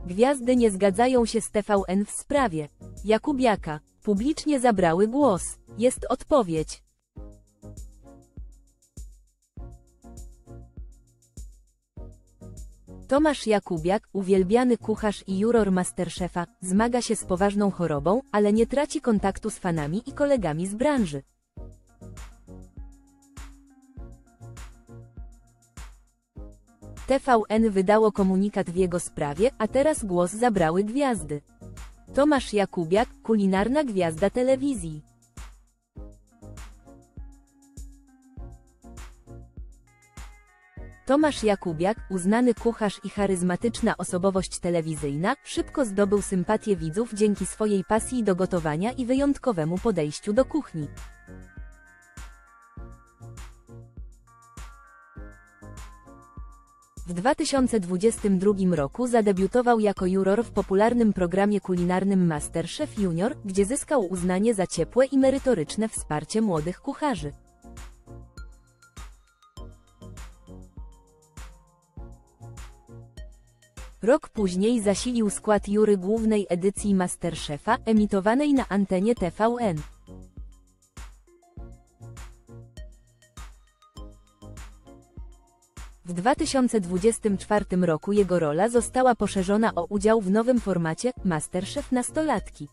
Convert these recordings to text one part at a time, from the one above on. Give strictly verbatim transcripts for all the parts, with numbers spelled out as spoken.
Gwiazdy nie zgadzają się z T V N w sprawie Jakubiaka. Publicznie zabrały głos. Jest odpowiedź. Tomasz Jakubiak, uwielbiany kucharz i juror Masterchefa, zmaga się z poważną chorobą, ale nie traci kontaktu z fanami i kolegami z branży. T V N wydało komunikat w jego sprawie, a teraz głos zabrały gwiazdy. Tomasz Jakubiak, kulinarna gwiazda telewizji. Tomasz Jakubiak, uznany kucharz i charyzmatyczna osobowość telewizyjna, szybko zdobył sympatię widzów dzięki swojej pasji do gotowania i wyjątkowemu podejściu do kuchni. W dwa tysiące dwudziestym drugim roku zadebiutował jako juror w popularnym programie kulinarnym MasterChef Junior, gdzie zyskał uznanie za ciepłe i merytoryczne wsparcie młodych kucharzy. Rok później zasilił skład jury głównej edycji MasterChefa, emitowanej na antenie T V N. W dwa tysiące dwudziestym czwartym roku jego rola została poszerzona o udział w nowym formacie MasterChef Nastolatki.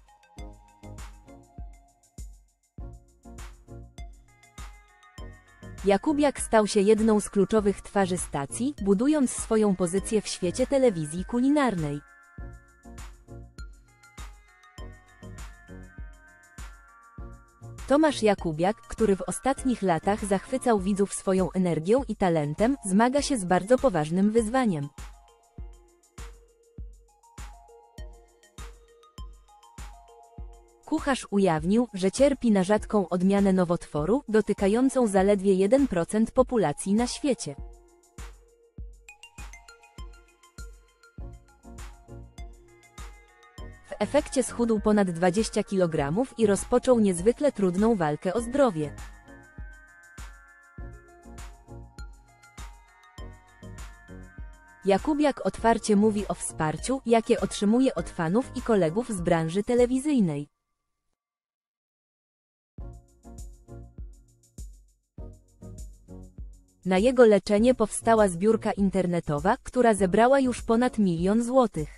Jakubiak stał się jedną z kluczowych twarzy stacji, budując swoją pozycję w świecie telewizji kulinarnej. Tomasz Jakubiak, który w ostatnich latach zachwycał widzów swoją energią i talentem, zmaga się z bardzo poważnym wyzwaniem. Kucharz ujawnił, że cierpi na rzadką odmianę nowotworu, dotykającą zaledwie jeden procent populacji na świecie. W efekcie schudł ponad dwadzieścia kilogramów i rozpoczął niezwykle trudną walkę o zdrowie. Jakubiak otwarcie mówi o wsparciu, jakie otrzymuje od fanów i kolegów z branży telewizyjnej. Na jego leczenie powstała zbiórka internetowa, która zebrała już ponad milion złotych.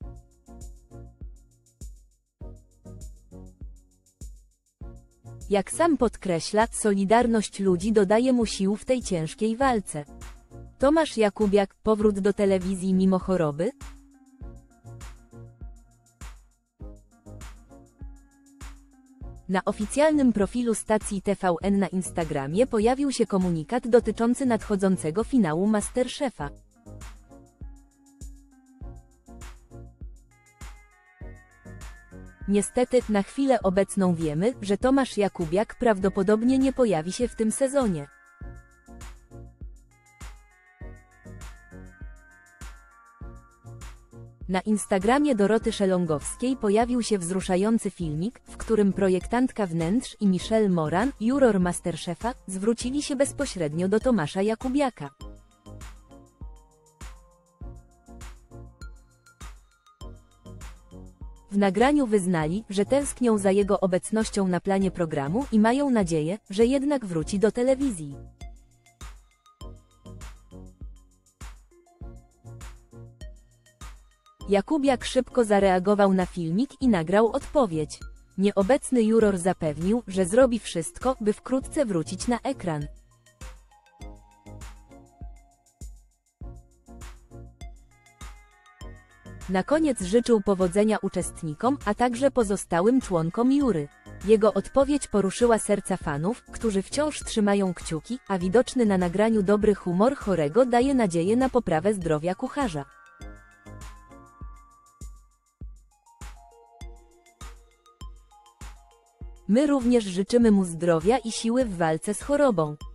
Jak sam podkreśla, solidarność ludzi dodaje mu sił w tej ciężkiej walce. Tomasz Jakubiak, powrót do telewizji mimo choroby? Na oficjalnym profilu stacji T V N na Instagramie pojawił się komunikat dotyczący nadchodzącego finału MasterChefa. Niestety, na chwilę obecną wiemy, że Tomasz Jakubiak prawdopodobnie nie pojawi się w tym sezonie. Na Instagramie Doroty Szelongowskiej pojawił się wzruszający filmik, w którym projektantka wnętrz i Michelle Moran, juror MasterChefa, zwrócili się bezpośrednio do Tomasza Jakubiaka. W nagraniu wyznali, że tęsknią za jego obecnością na planie programu i mają nadzieję, że jednak wróci do telewizji. Jakubiak szybko zareagował na filmik i nagrał odpowiedź. Nieobecny juror zapewnił, że zrobi wszystko, by wkrótce wrócić na ekran. Na koniec życzył powodzenia uczestnikom, a także pozostałym członkom jury. Jego odpowiedź poruszyła serca fanów, którzy wciąż trzymają kciuki, a widoczny na nagraniu dobry humor chorego daje nadzieję na poprawę zdrowia kucharza. My również życzymy mu zdrowia i siły w walce z chorobą.